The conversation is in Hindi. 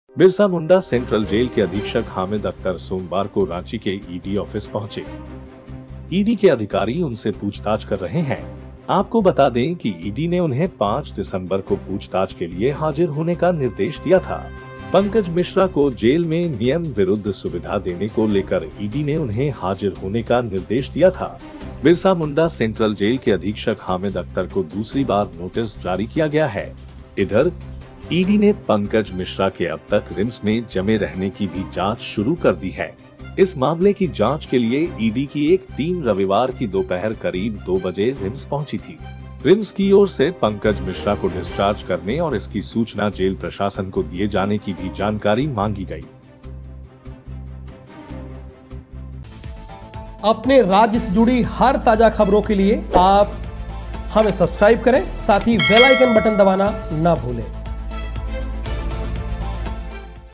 बिरसा मुंडा सेंट्रल जेल के अधीक्षक हामिद अख्तर सोमवार को रांची के ईडी ऑफिस पहुंचे। ईडी के अधिकारी उनसे पूछताछ कर रहे हैं। आपको बता दें कि ईडी ने उन्हें 5 दिसंबर को पूछताछ के लिए हाजिर होने का निर्देश दिया था। पंकज मिश्रा को जेल में नियम विरुद्ध सुविधा देने को लेकर ईडी ने उन्हें हाजिर होने का निर्देश दिया था। बिरसा मुंडा सेंट्रल जेल के अधीक्षक हामिद अख्तर को दूसरी बार नोटिस जारी किया गया है। इधर ईडी ने पंकज मिश्रा के अब तक रिम्स में जमे रहने की भी जांच शुरू कर दी है। इस मामले की जांच के लिए ईडी की एक टीम रविवार की दोपहर करीब 2 बजे रिम्स पहुंची थी। रिम्स की ओर से पंकज मिश्रा को डिस्चार्ज करने और इसकी सूचना जेल प्रशासन को दिए जाने की भी जानकारी मांगी गई। अपने राज्य से जुड़ी हर ताजा खबरों के लिए आप हमें सब्सक्राइब करें, साथ ही बेल आइकन बटन दबाना ना भूलें।